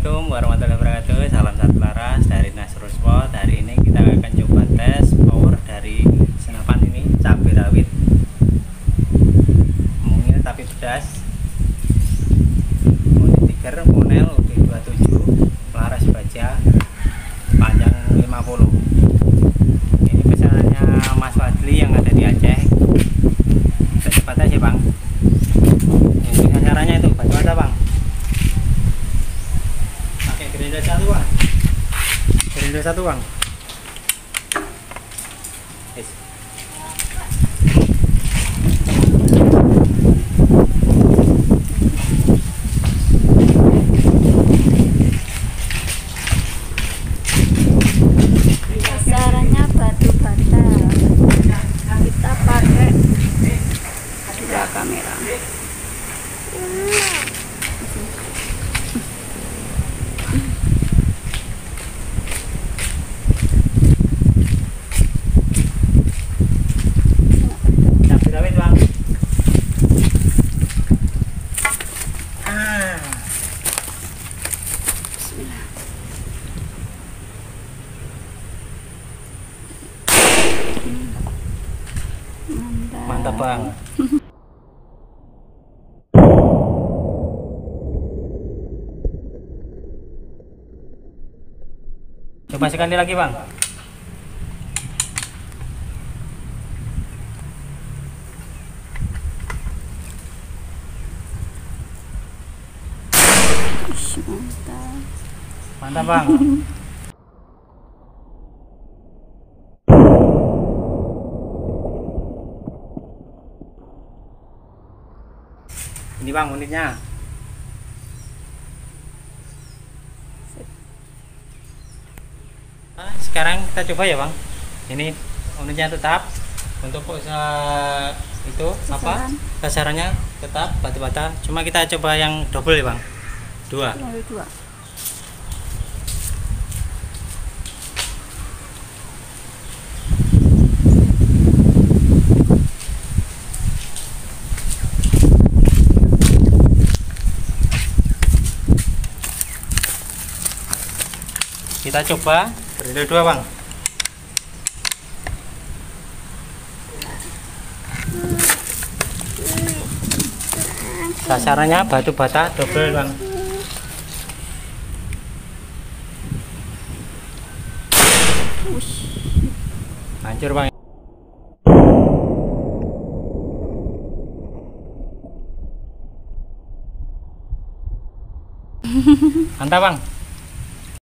Assalamualaikum warahmatullahi wabarakatuh. Salam satu laras dari Nasrul Sport. Hari ini kita akan coba tes power dari senapan ini, cabai rawit mungil tapi pedas, mode tiger, model UB27, laras baja, panjang 50. Ini pesanannya Mas Fadli yang ada di Aceh. Kita coba tes ya Bang. Ini sasarannya itu batu bata Bang. Gerinda satu Bang. Gerinda satu Bang. Yes. Sasarannya batu bata. Kita pakai dua kamera. Mantap Bang. Coba sekali lagi Bang. Mantap Bang. Ini Bang unitnya. Nah, sekarang kita coba ya Bang. Ini unitnya tetap untuk itu apa? Sasarannya tetap batu bata. Cuma kita coba yang double ya Bang. Dua. Kita coba berdua dua Bang. Sasarannya batu bata double Bang. Hancur Bang. Mantap Bang.